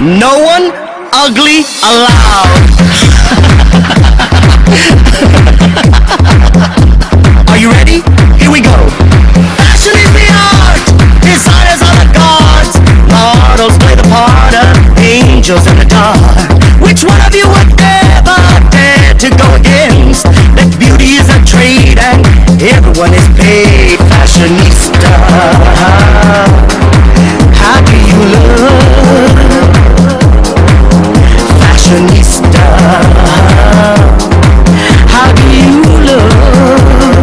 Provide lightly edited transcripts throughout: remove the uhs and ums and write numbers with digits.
No one ugly allowed. Are you ready? Here we go. Fashion is the art, designers are the gods, models play the part of angels in the dark. Which one of you would ever dare to go against? That beauty is a trade and everyone is paid. Fashionista, how do you look? Fashionista, how do you look?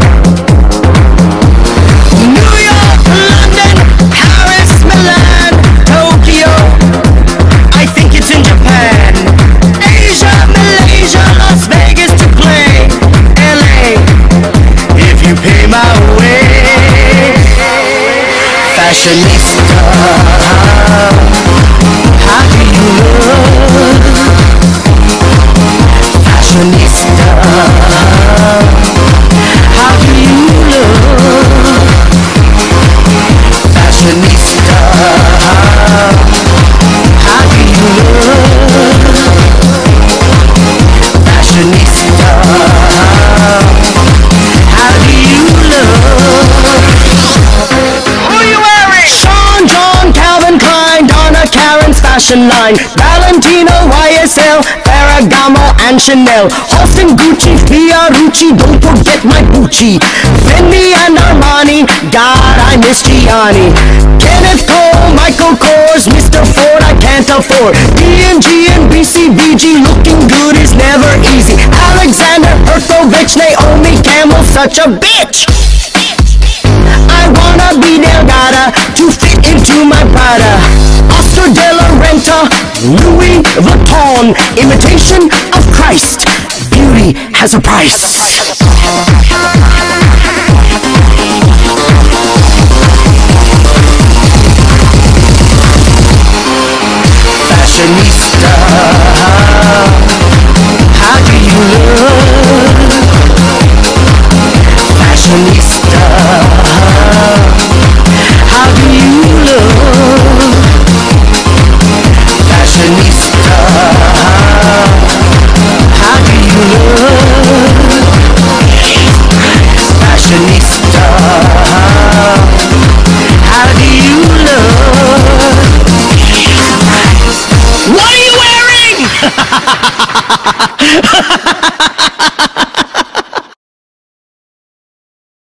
New York, London, Paris, Milan, Tokyo, I think it's in Japan, Asia, Malaysia, Las Vegas to play, LA, if you pay my way. Fashionista, how do you look? Fashionista, how do you look? Fashionista, how do you look? Fashionista, how do you look? Who are you wearing? Sean, John, Calvin Klein, Donna Karen's fashion line, Valentino, YSL, Ferragamo and Chanel, Halston, Gucci, Fiorucci, don't forget my Gucci, Fendi and Armani, God I miss Gianni, Kenneth Cole, Michael Kors, Mr. Ford I can't afford, D&G and BCBG, looking good is never easy, Alexander Herkovich, Naomi Campbell, such a bitch. I wanna be Delgada to fit into my Prada. Oscar de la Renta, Louis Vuitton, imitation of Christ. Beauty has a price. Fashionista, how do you look? Fashionista, how do you look? Fashionista, how do you look? Fashionista, how do you look? What are you wearing?